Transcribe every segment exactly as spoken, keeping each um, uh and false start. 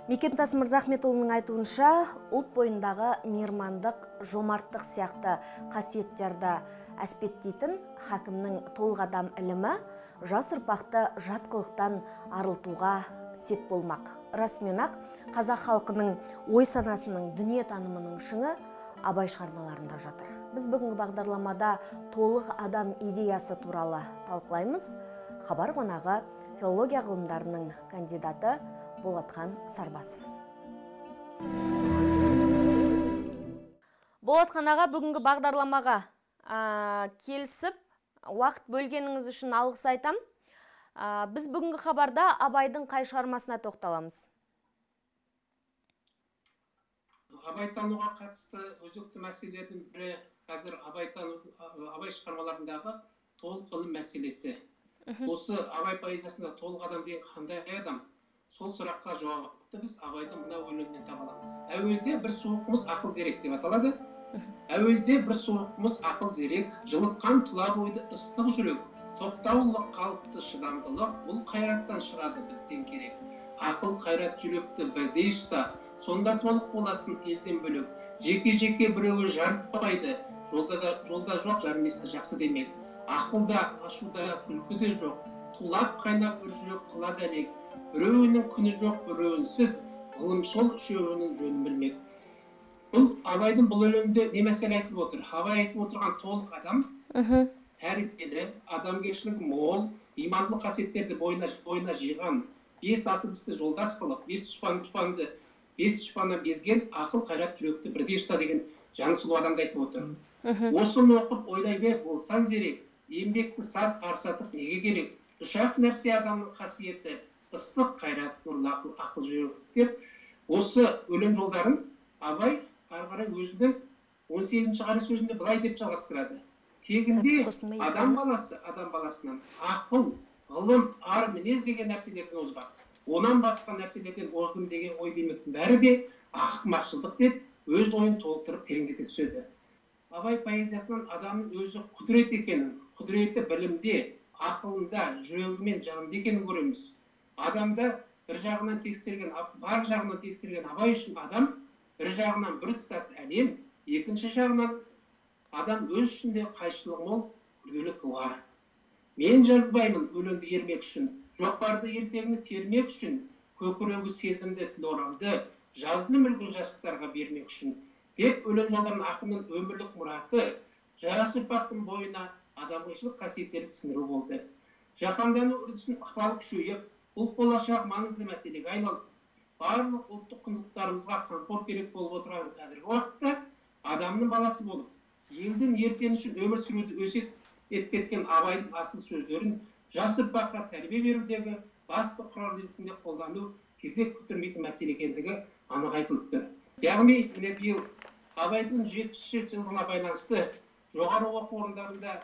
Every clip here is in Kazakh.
Мекемтас Мырзахметұлының айтуынша, ұлт бойындағы мейірмандық, жомарттық сияқты қасиеттерді әспеттейтін хакімнің толық адам ілімі жас ұрпақты жат қылықтан арылтуға сеп болмақ. Расымен-ақ қазақ халқының ой санасының, дүние танымының шыңы Абай шығармаларында жатыр. Біз бүгінгі бағдарламада толық адам идеясы туралы талқылаймыз. Хабар қонағы филология ғылымдарының кандидаты Болатхан Сарбасов. Болатхан аға, бүгінгі бағдарламаға ә, келісіп, уақыт бөлгеніңіз үшін алғыс айтам. Ә, біз бүгінгі хабарда Абайдың қай шығармасына тоқталамыз? Абайтануға қатысты өзекті мәселелердің бірі қазір Абайтану, Абай шығармаларындағы толық ілім мәселесі. Осы Абай поэзиясында толық адам деген қандай адам? Сол сұраққа жауапты біз Абайдың мына өлеңінен таба аламыз. Әуелде бір суық ақыл зерек деп аталады. Әуелде бір суық ақыл зерек, жылытқан тұла бойды ыстық жүрек, тоқтаулық қалыпты шыдамдылық, бұл қайраттан шығады білсең керек. Ақыл қайрат жүректі бірдей ұста, сонда толық боласын елден бөлек. Жеке-жеке біреуі жарытпайды, жолда да жолда жоқ жарместі жақсы демек. Ақылда, ашуда, күлкіде жоқ, тулап қайнап бір жүрек қылады әлек. Біреуінің күні жоқ, біреуінсіз, ғылым сол үшеуінің жөнін білмек. Бұл Абайдың бұл өлеңінде не мәселе айтып отыр? Абай айтып отырған толық адам, тәрбиелі, адамгершілігі мол, имандылық қасиеттерді бойына, бойына жиған, бес асыл-істі жолдас қылып, бес дұшпанды, бес дұшпаннан безген ақыл қайрат жүректі бірдей ұста деген жаны сұлу адамды айтып отыр. Осыны оқып ойлай бер, болсан зерек, еңбекті сап қарсатып неге керек? Үш ақ нәрсе адамның қасиеті, ыстық қайрат, нұрлы ақыл, ақыл жүрек деп, осы өлең жолдарын Абай ары қарай өзінің он сегізінші қара сөзінде былай деп жалғастырады. Тегінде адам баласы, адам баласынан ақыл, ғылым, ар мінез деген нәрселерден озбақ. Онан басқа нәрселерден оздым деген ой демектің бәрі де ақымақшылдық деп өз ойын толықтырып тереңдете түседі. Абай поэзиясынан адамның өзі құдірет екенін, құдіреті білімде, ақылында, жүрегімен жанында екенін көреміз. Адамда бір жағынан тексерген, бар жағынан тексерген Абай үшін адам, бір жағынан бір тұтас әлем, екінші жағынан адам өз ішінде қайшылығы мол күрделі тұлға. Мен жазбаймын өлеңді ермек үшін, жоқбарды ертеңді термек үшін, көкірегі сезімді тіл оралды, жазды мүлкі жастарға бермек үшін, деп өлең жолдарын ақынның өмірлік мұраты, жас ұрпақтың бойына адамгершілік қасиеттерді сіңіру болды. Жаһандану үрдісін ықпалы күшейіп, ұлт болашақ маңызды мәселеге айналып, барлық ұлттық құндылықтарымызға қамқор керек болып отырған қазіргі уақытта адамның баласы болып, елдің ертеңі үшін өмір сүруді өсиет етіп кеткен Абайдың асыл сөздерін жас ұрпаққа тәрбие берудегі басты құрал ретінде қолдану кезек күттірмейтін мәселе екендігі анық айтылып тұр. Яғни, міне биыл Абайдың жетпіс жылдығына байланысты жоғары оқу орындарында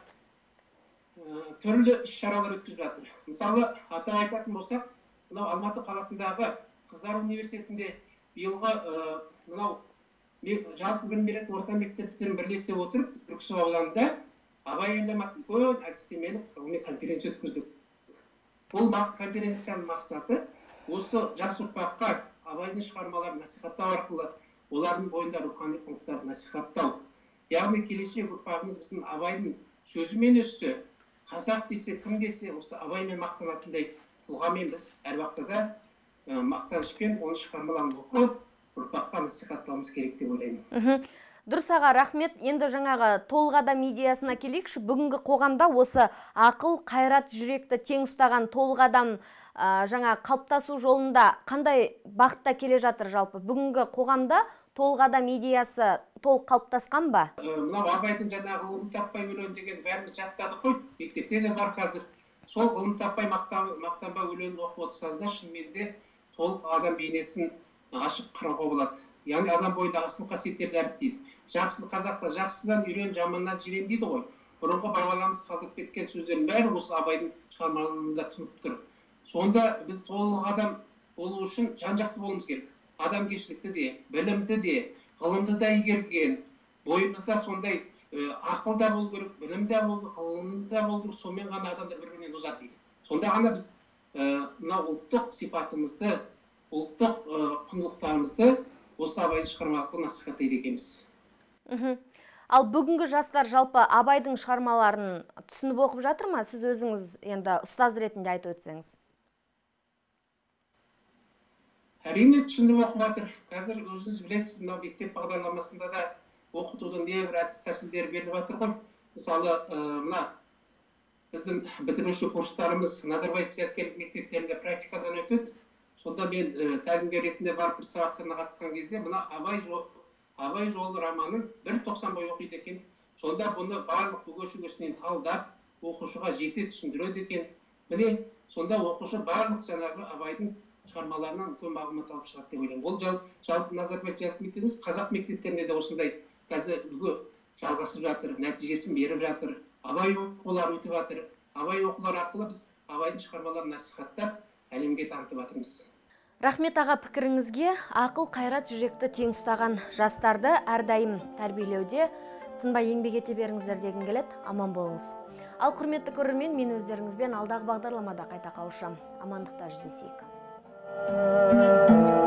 түрлі іс-шаралар өткізіп жатыр. Мысалы, атап айтатын болсақ, мынау Алматы қаласындағы Қыздар университетінде биылғы мынау жалпы білім беретін орта мектептерін бірлесе отырып, Түрксіб ауданында Абай ілімінің үлкен әдістемелік ғылыми конференция өткіздік. Бұл конференцияның мақсаты осы жас ұрпаққа Абайдың шығармаларын насихаттау арқылы олардың бойында рухани құндылықтарды насихаттау. Яғни келешек ұрпағымыз біздің Абайдың сөзімен өссе, қазақ десе, кім десе, осы Абаймен мақтанатындай тұлғамен біз әр уақытта мақтанышпен оның шығармаларын оқып, ұрпаққа насихаттауымыз керек деп ойлаймын. Дұрыс аға, рахмет. Енді жаңағы толық адам идеясына келейікші. Бүгінгі қоғамда осы ақыл, қайрат, жүректі тең ұстаған толық адам жаңа қалыптасу жолында қандай бағытта келе жатыр жалпы? Бүгінгі қоғамда толық адам идеясы толық қалыптасқан ба? Мынау Абайдың жаңағы ғылым таппай өлең деген бәріміз жаттадық қой. Мектепте де бар қазір. Сол ғылым таппай мақтанбай өлеңін оқып отырсаңыздар, шынымен де толық адам бейнесін ашып қарауға болады. Яғни адам бойындағы асыл қасиеттерді дәріптейді. Жақсы қазақта жақсыдан үйрен, жаманнан жирен дейді ғой. Бұрынғы бабаларымыз қалдырып кеткен сөздердің бәрі осы Абайдың шығармаларында тұнып тұр. Сонда біз толық адам болу үшін жан-жақты болуымыз керек. Адамгершілікті де, білімді де, ғылымды да игерген, бойымызда сондай ақылда болу керек, білімде болу, ғылымда болу керек, сонымен ғана адамдар бір-бірінен озады дейді. Сонда ғана біз мына ұлттық сипатымызды ұлттық құндылықтарымызды осы абайдың шығарма арқылы насихаттайды екенбіз. Ал бүгінгі жастар жалпы Абайдың шығармаларын түсініп оқып жатыр ма? Сіз өзіңіз енді ұстаз ретінде айтып өтсеңіз. Әрине түсініп оқып жатыр. Қазір өзіңіз білесіз, мынау мектеп бағдарламасында да оқытудың небір әдіс тәсілдері беріліп жатыр ғой. Мысалы, мына біздің бітіруші курстарымыз Назарбаев зияткерлік мектептерінде практикадан өтеді. Сонда мен тәлімгер ретінде барып бір сабақтарына қатысқан кезде мына Абай Абай жолы романын бір тоқсан бой оқиды екен. Сонда бұны барлық бүге-шүгесінен талдап, оқушыға жете түсіндіреді екен. Міне, сонда оқушы барлық жаңағы Абайдың шығармаларынан үлкен мағлұмат алып шығады деп ойлаймын. Ол жалпы Назарбаев зияткерлік мектебіміз қазақ мектептерінде де осындай қазір үлгі жалғасып жатыр, нәтижесін беріп жатыр. Абай оқулары өтіп жатыр. Абай оқулары арқылы біз Абайдың шығармаларын насихаттап, әлемге танытып жатырмыз. Рахмет аға пікіріңізге. Ақыл қайрат жүректі тең ұстаған жастарды әрдайым тәрбиелеуде тынбай еңбек ете беріңіздер дегім келеді. Аман болыңыз. Ал құрметті көрермен, мен өздеріңізбен алдағы бағдарламада қайта қауышамын. Амандықта жүздесейік.